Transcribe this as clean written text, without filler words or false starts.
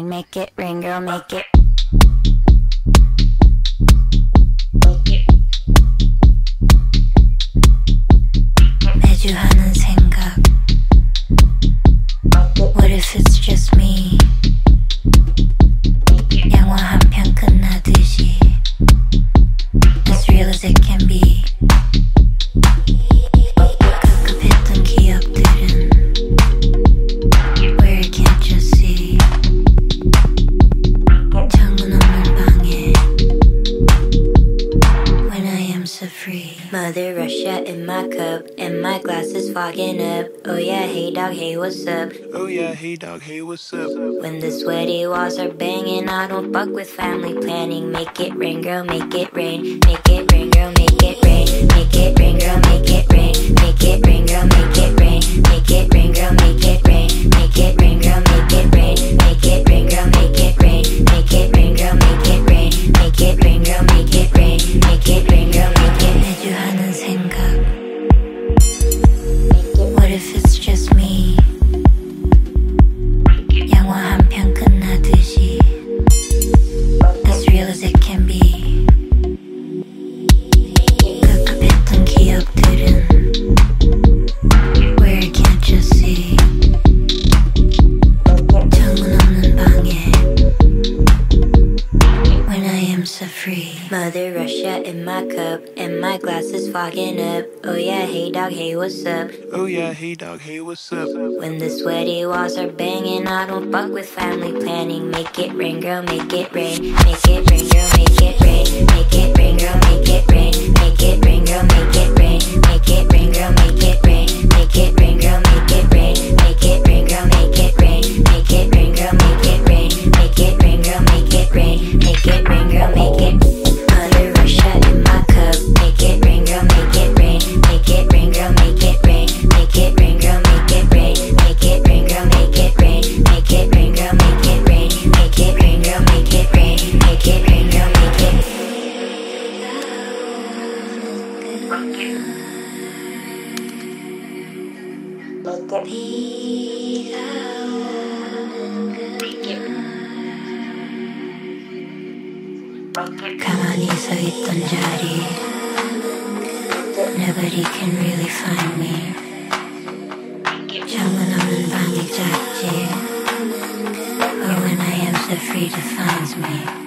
planning. Make it rain, girl, make it. 매주 하는 생각. What if it's just me? 영화 한 편 끝나듯이 as real as it can be. 급급했던 기억들은 where I can't just see. 창문 없는 방에 when I am so free. Mother Russia in my cup and my glass is fogging up. Oh yeah, hey dog, hey what's up? Oh yeah, hey dog, hey what's up? When the sweaty walls are banging, I don't fuck with family planning. Make it rain, girl, make it rain. Make it rain, girl, make it rain. Make it rain, girl, make it rain. Make it rain, girl, make it rain. Make it rain, girl, make it rain. Make it rain, girl, make it rain. Make it rain, girl, make it rain. Make it rain, girl, make it rain. Make it rain, girl, make it rain. Make it rain, girl, make it. 매주 하는 생각. What if it's just me? 영화 한 편 끝나듯이 as real as it can be. 급급했던 기억들은 where I can't just see. 창문 없는 방에 when I am so free. Mother Russia in my cup and my glass is fogging up. Oh yeah, hey dog, hey what's up? Oh yeah, hey dog, hey what's up? When the sweaty walls are banging, I don't fuck with family planning. Make it rain, girl, make it rain. Make it rain, girl, make it rain. Make it rain, girl, make it rain. Make it rain, girl, make it rain. Make it rain, girl, make it rain. Make it rain, girl, make it rain. Make it rain, girl, make it rain. Make it rain, girl, make it rain. Make it rain, girl, make it rain. Make it rain, girl, make it. Mother Russia in my cup. Make it rain, girl, make it rain. Make it rain, girl, make it rain. Make it rain, girl, make it rain. Make it rain, girl, make it rain. Make it rain, girl, make it rain. Make it rain, girl, make it rain. Make it rain, girl, make it. 가만히 서 있던 자리. Nobody can really find me. 창문 없는 방이 작지. Or when I am so free defines me.